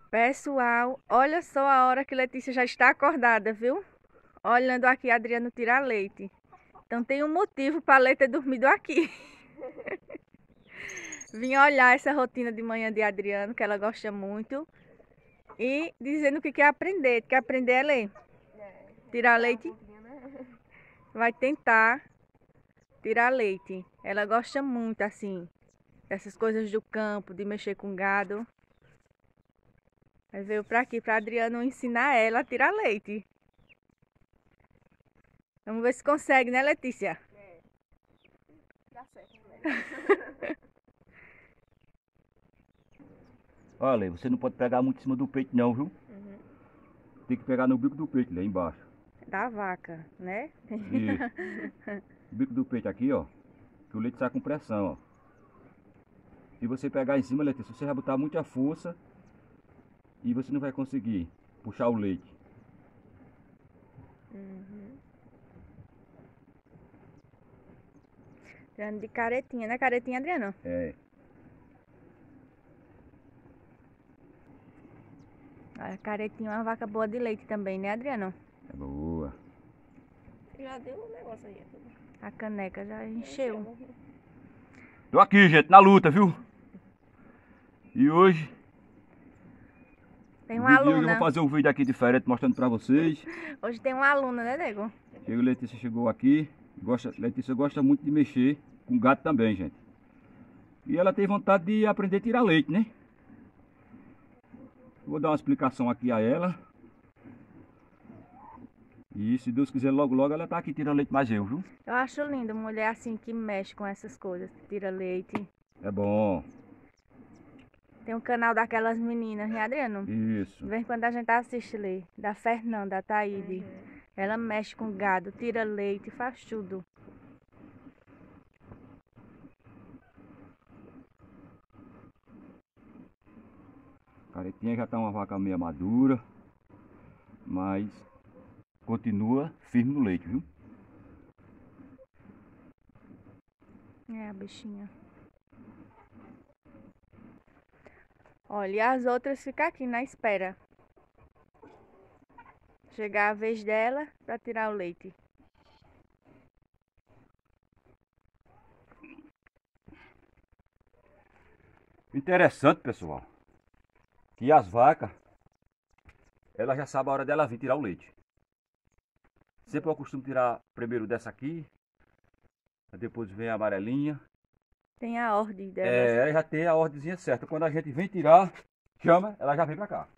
Pessoal, olha só a hora que Letícia já está acordada, viu? Olhando aqui Adriano tirar leite. Então tem um motivo para Leite ter dormido aqui. Vim olhar essa rotina de manhã de Adriano, que ela gosta muito. E dizendo que quer aprender. Quer aprender a ler? Tirar leite? Vai tentar tirar leite. Ela gosta muito, assim, dessas coisas do campo, de mexer com gado. Aí veio pra aqui, pra Adriano ensinar ela a tirar leite. Vamos ver se consegue, né, Letícia? Dá certo, né? Olha, você não pode pegar muito em cima do peito não, viu? Tem que pegar no bico do peito, lá embaixo. Da vaca, né? Isso. O bico do peito aqui, ó. Que o leite sai com pressão, ó. Se você pegar em cima, Letícia, você vai botar muita força e você não vai conseguir puxar o leite. Tirando de caretinha, né? Caretinha, Adriano? É. A caretinha é uma vaca boa de leite também, né, Adriano? É boa. Já deu um negócio aí. A caneca já encheu. Tô aqui, gente, na luta, viu? E hoje, Tem o uma vídeo de hoje eu vou aluna. fazer um vídeo aqui diferente mostrando pra vocês. Hoje tem uma aluna, né, Nego? Letícia chegou aqui. Letícia gosta muito de mexer com gato também, gente. E ela tem vontade de aprender a tirar leite, né? Vou dar uma explicação aqui a ela. E se Deus quiser, logo logo ela tá aqui tirando leite mais eu, viu? Eu acho lindo mulher assim que mexe com essas coisas, que tira leite. É bom. Tem um canal daquelas meninas, né, Adriano? Isso. De vez em quando a gente assiste ali, da Fernanda, a Taíde. Ela mexe com gado, tira leite, faz tudo. Caretinha já tá uma vaca meia madura, mas continua firme no leite, viu? É, a bichinha. Olha, e as outras ficam aqui na espera. Chegar a vez dela para tirar o leite. Interessante, pessoal, que as vacas, ela já sabe a hora dela vir tirar o leite. Sempre eu costumo tirar primeiro dessa aqui, depois vem a amarelinha. Tem a ordem delas. É, já tem a ordenzinha certa. Quando a gente vem tirar, chama, ela já vem pra cá.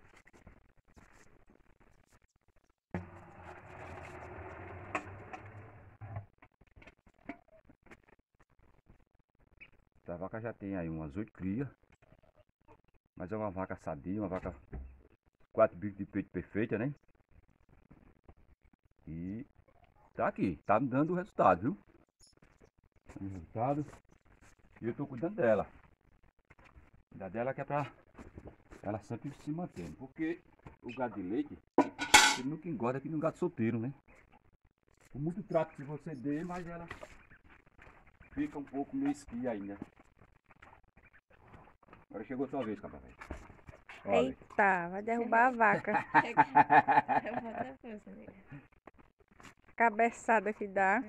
Essa vaca já tem aí umas 8 crias. Mas é uma vaca sadia, uma vaca 4 bicos de peito perfeita, né? E tá aqui, tá me dando o resultado, viu? O resultado. E eu tô cuidando dela. Cuidar dela que é pra ela sempre se manter. Porque o gado de leite, ele nunca engorda que nem um gato solteiro, né? Por muito trato que você dê, mas ela fica um pouco meio esquia ainda. Agora chegou a sua vez, cabra velho. Olha. Eita, vai derrubar a vaca. Eu vou dar força, amiga. Cabeçada que dá.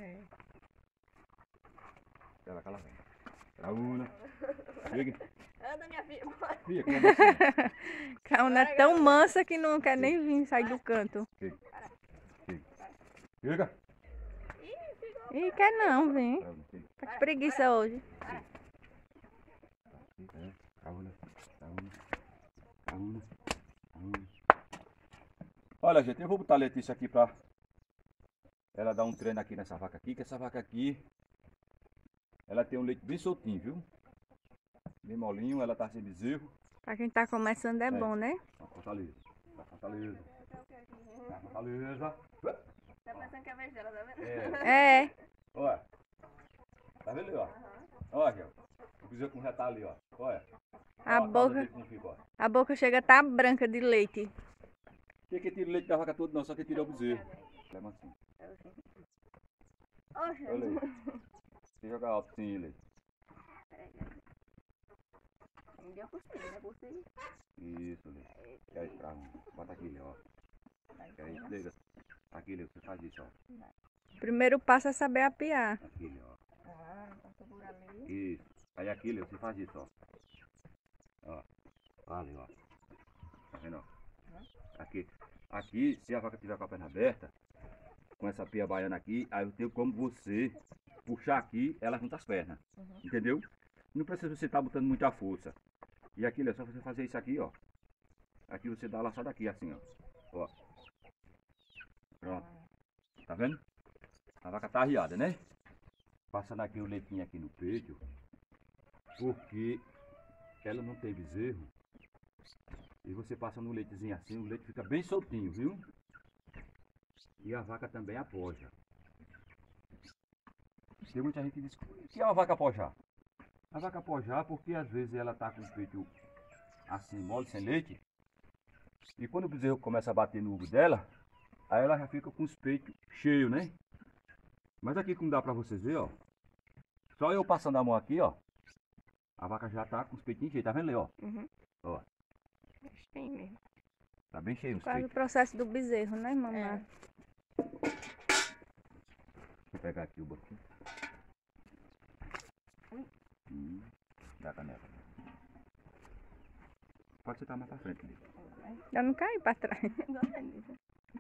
Ela cala velho. Traúna. Chega. Anda, minha filha, bora. Fia, como assim? Cauna é tão mansa que não quer nem vir sair do canto. Chega. Chega. Ih, quer não, vem. Traúna, chega. Tá com preguiça hoje. Traúna. Traúna. Traúna. Traúna. Olha, gente, eu vou botar a Letícia aqui pra ela dar um treino aqui nessa vaca aqui, que essa vaca aqui, ela tem um leite bem soltinho, viu? Bem molinho, ela tá sem bezerro. Pra quem tá começando é bom, né? Tá fortaleza. Tá fortaleza. Tá fortaleza. Tá pensando que é a vez dela, tá vendo? É. É, Olha. Tá vendo ali, ó? Olha, o bezerro como já tá ali, ó. Olha. a Olha cauda boca, dele como fica, ó. a boca chega a tá branca de leite. Tem que tirar o leite da vaca todo não, só que tira o bezerro. Leva assim. Oxe. Olha aí. Você joga alto sem ele aí. Um dia eu consigo, já consigo. Isso, Lê. Aí, bota aqui, Lê, ó. Aí, liga. Aqui, Lê, você faz isso, ó. O primeiro passo é saber apiar. Aqui, Lê, ó. Ah, passou por ali. Isso. Aí aqui, Lê, você faz isso, ó. Ó. Ali, ó. Tá vendo, ó? Aqui. Aqui, se a vaca tiver com a perna aberta, com essa pia baiana aqui, aí eu tenho como você puxar aqui, ela junta as pernas. Entendeu? Não precisa você estar botando muita força. E aqui, é só você fazer isso aqui, ó. Aqui você dá a laçada aqui, assim, ó. Ó. Pronto. Tá vendo? A vaca tá arriada, né? Passando aqui o leitinho aqui no peito, porque ela não tem bezerro. E você passa no leitezinho assim, o leite fica bem soltinho, viu? E a vaca também apoja. Tem muita gente que diz, o que é uma vaca apojar? A vaca apojar porque às vezes ela tá com o peito assim, mole, sem leite. E quando o bezerro começa a bater no uvo dela, aí ela já fica com os peitos cheios, né? Mas aqui como dá pra vocês verem, ó. Só eu passando a mão aqui, ó. A vaca já tá com os peitinhos cheios, tá vendo, Lê, ó? Ó. Tem mesmo. Tá bem cheio os Quase o peitos. processo do bezerro, né, mamãe? Deixa eu pegar aqui o boquinho. Dá a caneca. Pode sentar mais pra frente, Lê. Já não caiu pra trás. Gostei disso.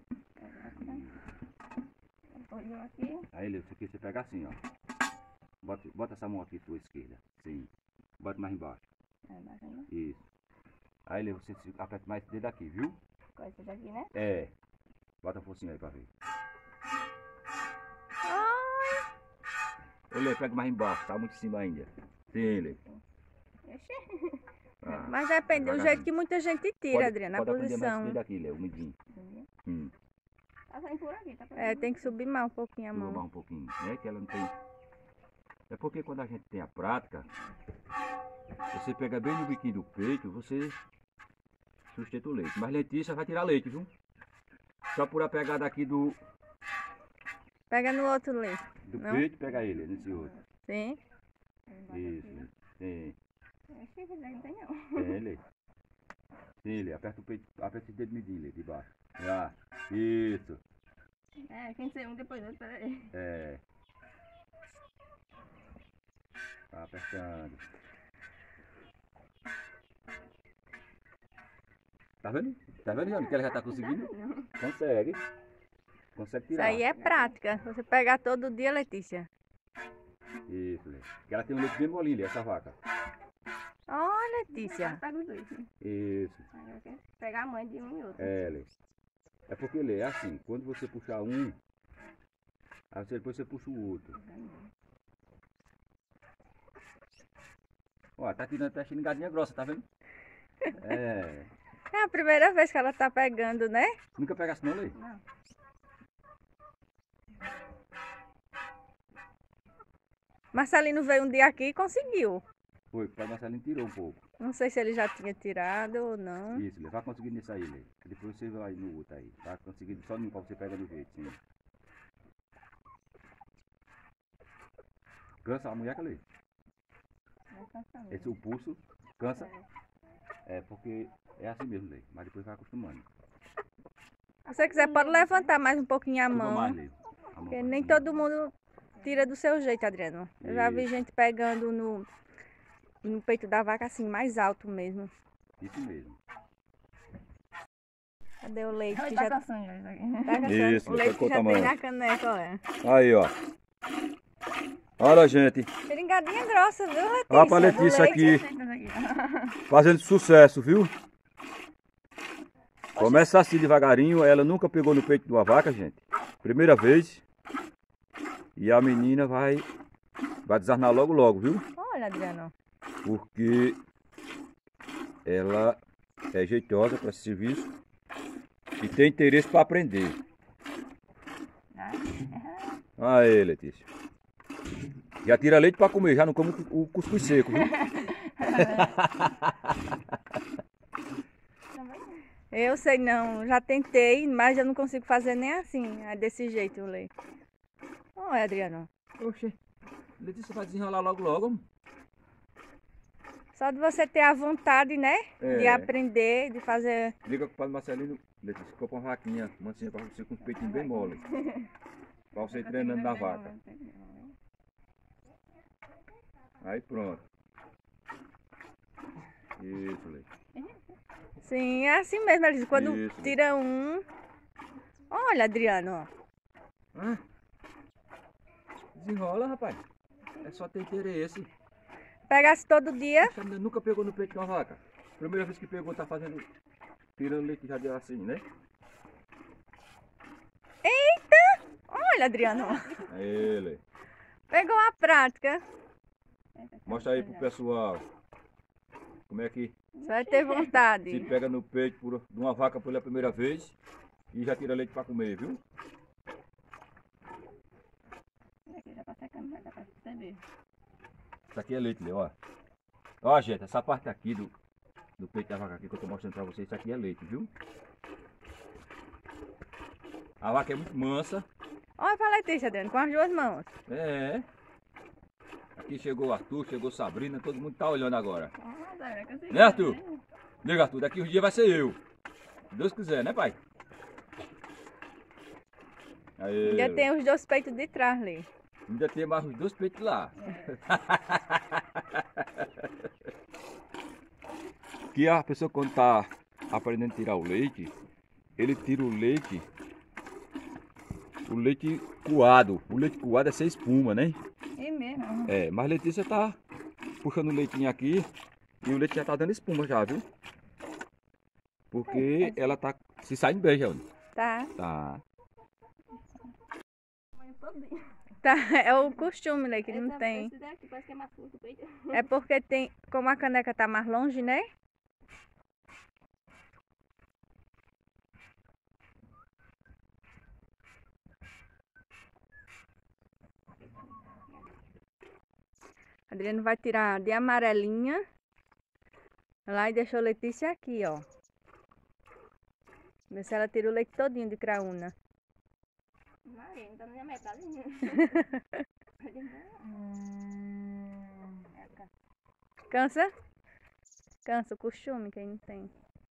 Olhou aqui. Aí, Lê, isso aqui você pega assim, ó. Bota essa mão aqui, sua esquerda. Sim. Bota mais embaixo. É, bacana. Isso. Aí, Lê, você aperta mais esse dedo aqui, viu? Coisa daqui, né? É. Bota a forcinha aí pra ver. Ô, Lê, pega mais embaixo, tá muito em cima ainda. Sim, Lê. Ixi. Ah, Mas depende do devagarzinho. jeito que muita gente tira, Adriana, a pode aprender mais esse posição. dedo aqui, Lê, o medinho. Tá saindo por aqui, tá É, tem que subir mais um pouquinho a Vou roubar mão. um pouquinho, né? Que ela não tem. É porque quando a gente tem a prática, você pega bem no biquinho do peito, você sustenta o leite. Mas Letícia vai tirar leite, viu? Só por a pegada aqui do Pega no outro leite. Não? peito, pega ele, nesse outro. Sim. Isso, sim. Ixi, esse daí não tem não. É ele. Sim, ele. Aperta o peito, aperta esse dedo medinho, Lê, de baixo. Ah, isso. É, quem ser um depois do outro, peraí. É. Tá apertando. Tá vendo? Tá vendo, Jane, que ela já tá conseguindo? Consegue. Consegue Isso tirar. aí é prática. Se você pegar todo dia, Letícia. Isso, Lê. Porque ela tem um leite bem molinho, Lê, essa vaca. Ó, Letícia. Pega os dois. Isso. Agora quer pegar a mãe de um e outro. É, Lê. É porque, Lê, é assim, quando você puxar um, aí depois você puxa o outro. Ó, tá tirando até xingadinha grossa, tá vendo? É. É a primeira vez que ela tá pegando, né? Nunca pegasse não, Lê? Não. Marcelino veio um dia aqui e conseguiu. Foi, o pai Marcelinho tirou um pouco. Não sei se ele já tinha tirado ou não. Isso, Lê. Vai conseguir nisso aí, Lê. Depois você vai no outro aí. Vai conseguir só no qual você pega do jeito, sim. Cansa a mulher, Lê? Não cansa não. Esse o pulso cansa. É porque é assim mesmo, Lê. Mas depois vai acostumando. Se você quiser, pode levantar mais um pouquinho a Suba mão. mais, Lê. A mão Porque pra nem cima. todo mundo tira do seu jeito, Adriano. Eu já vi Isso. gente pegando no peito da vaca assim, mais alto mesmo. Isso mesmo. Cadê o leite? Ai, Que tá já tá cansando já isso aqui. cansando? Isso, O leite qual que já tamanho? tem na caneca, olha. Aí, ó. Olha, gente. Seringadinha grossa, viu, Letícia? Olha pra Do Letícia leite. aqui. Fazendo sucesso, viu? Começa assim devagarinho. Ela nunca pegou no peito de uma vaca, gente. Primeira vez. E a menina vai desarnar logo, logo, viu? Olha, Adriano. Porque ela é jeitosa para esse serviço e tem interesse para aprender. Aí, Letícia. Já tira leite para comer, já não come o cuscuz seco, viu? Eu sei não, já tentei, mas eu não consigo fazer nem assim, é desse jeito o leite. Olha, Adriano. Oxe, Letícia vai desenrolar logo, logo. Só de você ter a vontade, né? De É. aprender, de fazer. Liga com o padre Marcelino, Letícia, compra uma vaquinha, mansinha pra você com os peitinhos bem mole. Pra você ir treinando na vaca. Aí pronto. Isso, Leite. Sim, é assim mesmo, Alice. Quando Isso. tira um. Olha, Adriano, ó. Ah, desenrola, rapaz. É só ter interesse. Pegasse todo dia. Essa menina nunca pegou no peito de uma vaca. Primeira vez que pegou, tá fazendo. Tirando leite já deu assim, né? Olha, Adriano. Aí, Leite. Pegou a prática. Mostra aí pro pessoal. Como é que Você vai ter se vontade. pega no peito de uma vaca pela primeira vez e já tira leite pra comer, viu? Aqui já tá secando, já dá pra perceber. Isso aqui é leite, Leo, ó. Ó, gente, essa parte aqui do peito da vaca aqui que eu tô mostrando pra vocês, isso aqui é leite, viu? A vaca é muito mansa. Olha pra Letícia, Adriano, com as duas mãos. É. Aqui chegou o Arthur, chegou Sabrina, todo mundo tá olhando agora. Ah, Zé, eu consegui. Né, Arthur? Liga, Arthur, daqui uns dias vai ser eu. Se Deus quiser, né, pai? Aí, Ainda tem os dois peitos de trás ali. ainda tem mais os 2 peitos lá. Que a pessoa quando tá aprendendo a tirar o leite, ele tira o leite coado. O leite coado é sem espuma, né? É mesmo. É, mas Letícia tá puxando o leitinho aqui e o leite já tá dando espuma já, viu? Porque ela tá se saindo bem já. Tá. Tá. Tá. É o costume, né? Que não tem. Esse daqui parece que é mais curto o peito. É porque tem. Como a caneca tá mais longe, né? Adriano vai tirar de amarelinha. Lá e deixou Letícia aqui, ó. Ver se ela tira o leite todinho de craúna. Maria, não tá nem a metade. Cansa? Cansa o costume, quem não tem.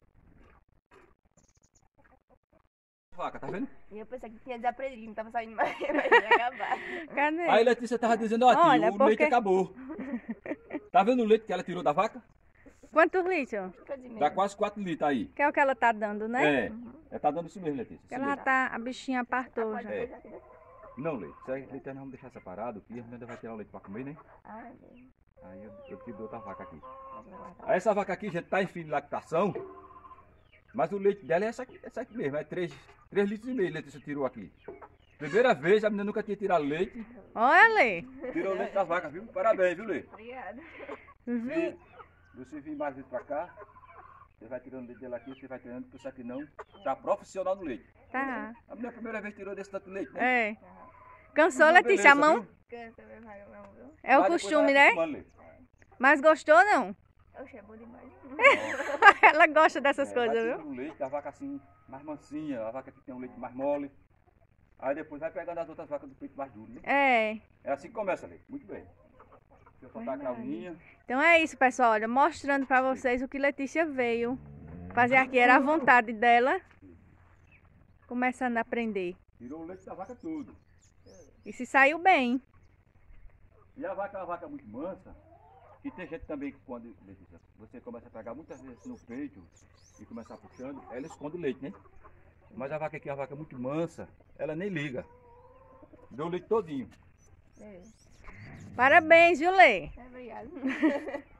Vaca, tá vendo? E eu pensei que tinha desaprendido, não tava saindo mais, mas ia acabar. Cadê? Aí Letícia tava dizendo, ó, tio, Olha, o porque- leite acabou. Tá vendo o leite que ela tirou da vaca? Quantos litros? Fica de medo. Dá quase 4 litros aí. Que é o que ela tá dando, né? É, ela tá dando isso mesmo, Letícia. isso Ela já mesmo. tá, a bichinha partou já. É. Não, leite. Isso aí, leite nós vamos deixar separado, que a gente ainda vai tirar o leite pra comer, né? Ah, Deus. Aí eu tiro de outra vaca aqui. Aí essa vaca aqui, gente, tá em fim de lactação. Mas o leite dela é essa aqui mesmo, é 3 litros e meio, Letícia tirou aqui. Primeira vez, a menina nunca tinha tirado leite. Olha, Lê. Tirou o leite da vaca, viu? Parabéns, viu, Lê? Obrigada. Vi- Você vir mais vezes pra cá, você vai tirando o leite dela aqui, você vai tirando, porque isso aqui não tá profissional no leite. Tá. A minha primeira vez tirou desse tanto leite, né? É. Cansou, Mas Letícia, a beleza, mão? viu? Cansa, meu pai, não, viu? É o Mas depois costume, vai né? acostumando, Lê. Mas gostou, não? Oxe, é bom demais. Ela gosta dessas É, coisas, vai viu? tirando o leite, a vaca assim, mais mansinha, a vaca que tem um leite mais mole. Aí depois vai pegando as outras vacas do peito mais duro, né? É. É assim que começa, Lê. Muito bem. Deixa eu soltar a crauninha. Então é isso, pessoal. Olha, mostrando pra vocês o que Letícia veio fazer aqui. Era a vontade dela. Começando a aprender. Tirou o leite da vaca tudo. E se saiu bem. E a vaca é uma vaca muito mansa. E tem gente também que quando, Letícia, você começa a pegar muitas vezes no peito e começar puxando, ela esconde o leite, né? Mas a vaca aqui é uma vaca muito mansa, ela nem liga. Deu o leite todinho. É, Parabéns, viu, Lê? obrigada.